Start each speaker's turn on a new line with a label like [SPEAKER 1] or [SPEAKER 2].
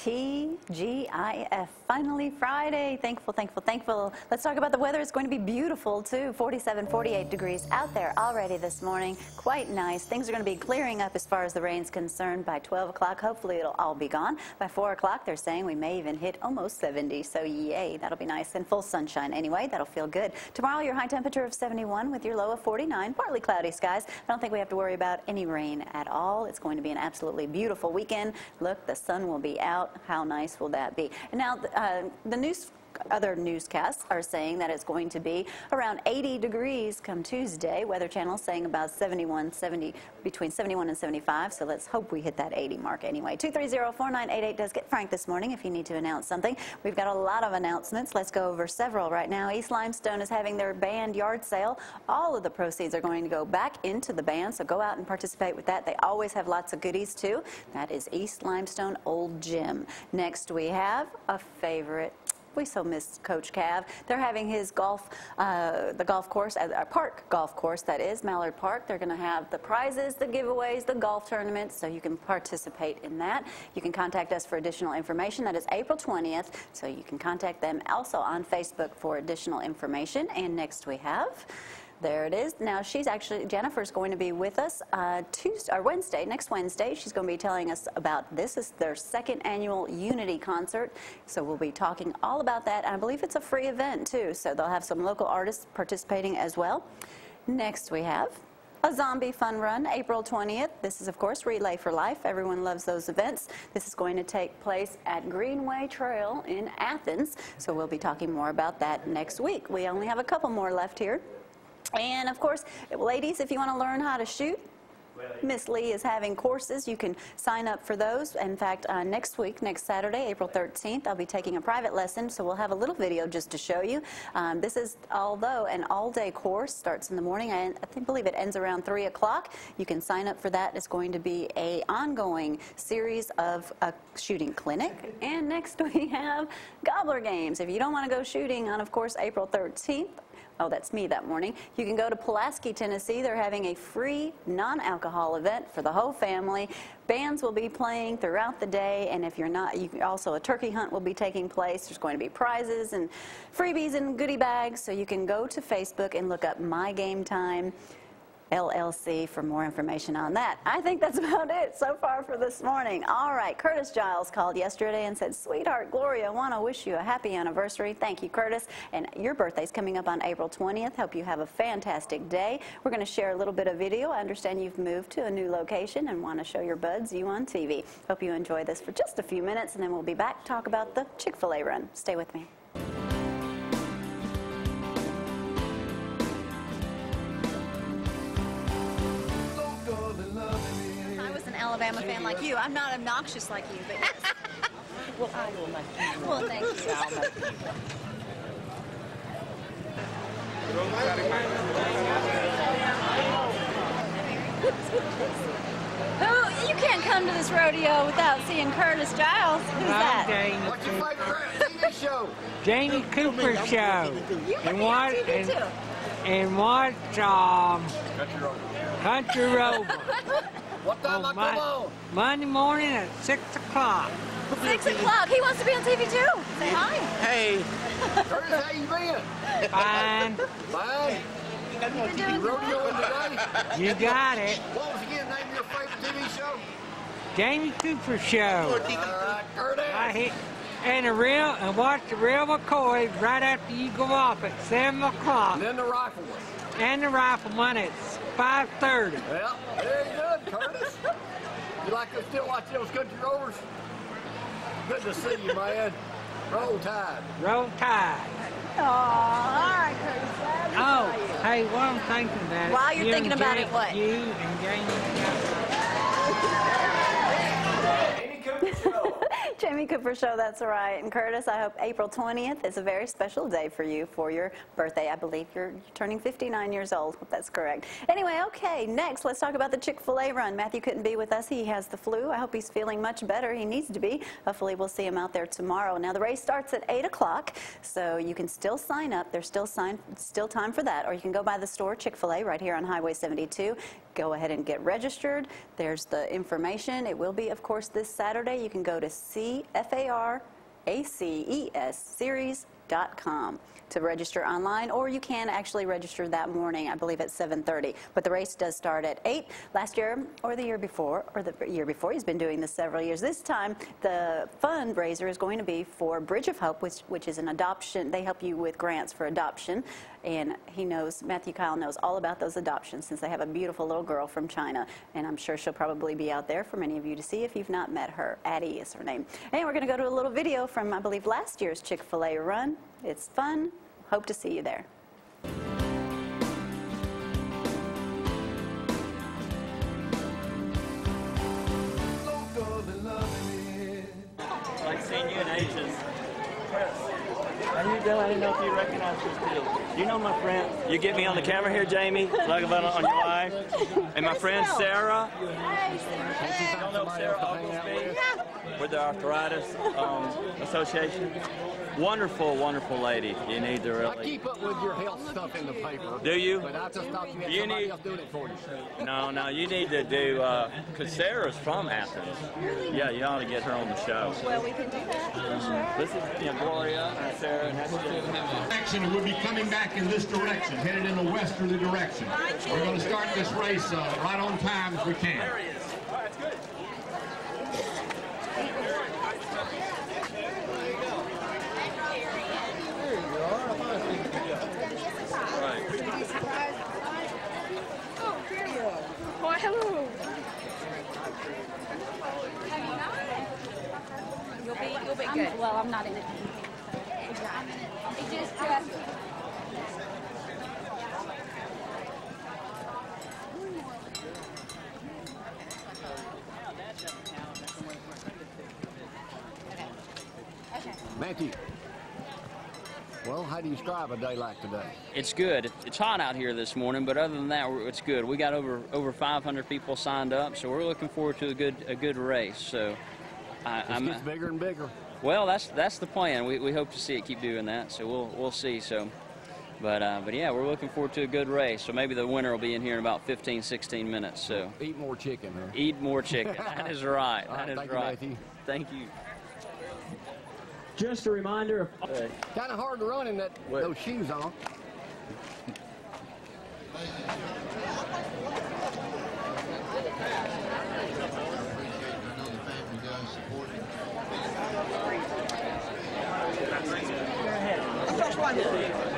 [SPEAKER 1] TGIF. Finally Friday. Thankful, thankful, thankful. Let's talk about the weather. It's going to be beautiful too. 47, 48 degrees out there already this morning. Quite nice. Things are going to be clearing up as far as the rain's concerned by 12 o'clock. Hopefully it'll all be gone. By 4 o'clock they're saying we may even hit almost 70. So yay, that'll be nice. And full sunshine anyway. That'll feel good. Tomorrow your high temperature of 71 with your low of 49. Partly cloudy skies. I don't think we have to worry about any rain at all. It's going to be an absolutely beautiful weekend. Look, the sun will be out. How nice will that be? And now other newscasts are saying that it's going to be around 80 degrees come Tuesday. Weather Channel saying about between 71 and 75. So let's hope we hit that 80 mark anyway. 230-4988 does get Frank this morning if you need to announce something. We've got a lot of announcements. Let's go over several right now. East Limestone is having their band yard sale. All of the proceeds are going to go back into the band, so go out and participate with that. They always have lots of goodies too. That is East Limestone Old Gym. Next we have a favorite. We so miss Coach Cav. They're having his the golf course, park golf course, that is, Mallard Park. They're going to have the prizes, the giveaways, the golf tournaments, so you can participate in that. You can contact us for additional information. That is April 20th, so you can contact them also on Facebook for additional information. And next we have... There it is. Now Jennifer's going to be with us next Wednesday. She's going to be telling us about this. Is their second annual Unity concert. So we'll be talking all about that. I believe it's a free event too. So they'll have some local artists participating as well. Next we have a zombie fun run, April 20th. This is, of course, Relay for Life. Everyone loves those events. This is going to take place at Greenway Trail in Athens. So we'll be talking more about that next week. We only have a couple more left here. And of course, ladies, if you want to learn how to shoot, Miss Lee is having courses. You can sign up for those. In fact, next Saturday, April 13th, I'll be taking a private lesson, so we'll have a little video just to show you. This is, although an all-day course, starts in the morning, and I believe it ends around 3 o'clock. You can sign up for that. It's going to be an ongoing series of a shooting clinic. And next we have Gobbler Games. If you don't want to go shooting on, of course, April 13th, oh, that's me that morning, you can go to Pulaski, Tennessee. They're having a free non-alcohol event for the whole family. Bands will be playing throughout the day, and if you're not, also a turkey hunt will be taking place. There's going to be prizes and freebies and goodie bags, so you can go to Facebook and look up My Game Time LLC for more information on that. I think that's about it so far for this morning. All right, Curtis Giles called yesterday and said, "Sweetheart Gloria, I want to wish you a happy anniversary." Thank you, Curtis. And your birthday's coming up on April 20th. Hope you have a fantastic day. We're going to share a little bit of video. I understand you've moved to a new location and want to show your buds you on TV. Hope you enjoy this for just a few minutes, and then we'll be back to talk about the Chick-fil-A run. Stay with me.
[SPEAKER 2] Alabama fan like you. I'm not obnoxious like you, but yes.
[SPEAKER 3] Well, I will make you.
[SPEAKER 2] Well, thank you. Who? You can't come to this rodeo without seeing Curtis Giles. Who's that?
[SPEAKER 4] Jamie. What's your favorite TV show?
[SPEAKER 3] Jamie Cooper Show.
[SPEAKER 2] You can be on TV too.
[SPEAKER 3] And watch Country Road.
[SPEAKER 4] What time I come on?
[SPEAKER 3] Monday morning at 6 o'clock.
[SPEAKER 2] 6 o'clock. He wants to be on TV too. Say hi.
[SPEAKER 4] Hey. Curtis, how you been?
[SPEAKER 3] Fine.
[SPEAKER 4] Fine. You rodeoing today?
[SPEAKER 3] You got it.
[SPEAKER 4] What was again the name of your favorite TV show?
[SPEAKER 3] Jamie Cooper Show.
[SPEAKER 4] All right, Curtis.
[SPEAKER 3] And watch the real McCoy right after you go off at 7 o'clock.
[SPEAKER 4] And then the rifle one.
[SPEAKER 3] And the rifleman at 5:30.
[SPEAKER 4] Well, very good, Curtis. You like to still watch those country rovers? Good to see you, man. Roll Tide.
[SPEAKER 3] Roll Tide.
[SPEAKER 2] Oh, all right, Curtis. Glad to see you.
[SPEAKER 3] Hey, what I'm thinking about it.
[SPEAKER 2] While you're thinking about it, what?
[SPEAKER 3] You and Jamie.
[SPEAKER 1] Jamie Cooper Show, that's right. And Curtis, I hope April 20th is a very special day for you for your birthday. I believe you're turning 59 years old, if that's correct. Anyway, okay, next let's talk about the Chick-fil-A run. Matthew couldn't be with us. He has the flu. I hope he's feeling much better. He needs to be. Hopefully we'll see him out there tomorrow. Now the race starts at 8 o'clock, so you can still sign up. There's still time for that, or you can go by the store, Chick-fil-A, right here on Highway 72. go ahead and get registered. There's the information. It will be, of course, this Saturday. You can go to CFARACES to register online, or you can actually register that morning, I believe at 7:30. But the race does start at 8. Last year, or the year before, he's been doing this several years. This time, the fundraiser is going to be for Bridge of Hope, which is an adoption. They help you with grants for adoption. And Matthew Kyle knows all about those adoptions since they have a beautiful little girl from China. And I'm sure she'll probably be out there for many of you to see if you've not met her. Addie is her name. And we're going to go to a little video from, I believe, last year's Chick-fil-A run. It's fun. Hope to see you there.
[SPEAKER 5] Like seeing you in Asian press. How you doing? I didn't know if you recognize this deal. You know my friend. You get me on the camera here, Jamie. Talk about on your life. And my friend Sarah. You don't know Sarah Oglesby with the Arthritis Association. Wonderful, wonderful lady. You need to really.
[SPEAKER 4] I keep up with your health stuff in the paper.
[SPEAKER 5] Do you?
[SPEAKER 4] But I just thought you had somebody else doing it for you.
[SPEAKER 5] No, you need to do, because Sarah's from Athens. Yeah, you ought to get her on the show.
[SPEAKER 2] Well, we can do that. Sure.
[SPEAKER 5] This is Gloria and Sarah. And that's
[SPEAKER 6] Direction, and we'll be coming back in this direction, headed in a westerly direction. We're going to start this race right on time as we can.
[SPEAKER 5] There he is. All right, that's good.
[SPEAKER 2] Why, hello. You'll be good. Well, I'm not in it. It just
[SPEAKER 4] Matthew, well, how do you describe a day like today?
[SPEAKER 7] It's good. It's hot out here this morning, but other than that, it's good. We got over 500 people signed up, so we're looking forward to a good race. So,
[SPEAKER 4] It gets bigger and bigger.
[SPEAKER 7] Well, that's the plan. We hope to see it keep doing that. So we'll see. So, but yeah, we're looking forward to a good race. So maybe the winner will be in here in about 15, 16 minutes. So
[SPEAKER 4] Eat more chicken, huh?
[SPEAKER 7] eat more chicken. That is right.
[SPEAKER 4] All right,
[SPEAKER 7] That is
[SPEAKER 4] thank you,
[SPEAKER 7] right.
[SPEAKER 4] Matthew.
[SPEAKER 7] Thank you.
[SPEAKER 8] Just a reminder of
[SPEAKER 4] Kind of hard to run in those shoes on.
[SPEAKER 9] First one.